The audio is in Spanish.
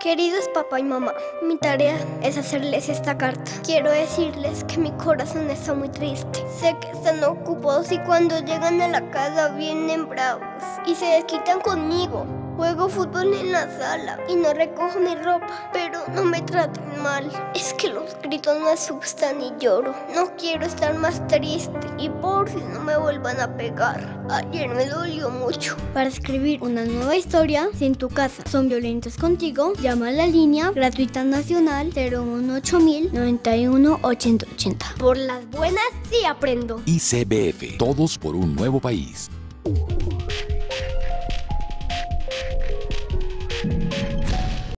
Queridos papá y mamá, mi tarea es hacerles esta carta. Quiero decirles que mi corazón está muy triste. Sé que están ocupados y cuando llegan a la casa vienen bravos y se desquitan conmigo. Juego fútbol en la sala y no recojo mi ropa, pero no me traten mal. Es que los gritos me asustan y lloro. No quiero estar más triste y por si no me vuelvan a pegar. Ayer me dolió mucho. Para escribir una nueva historia, si en tu casa son violentos contigo, llama a la línea gratuita nacional 018 91 8080. Por las buenas sí aprendo. ICBF, todos por un nuevo país.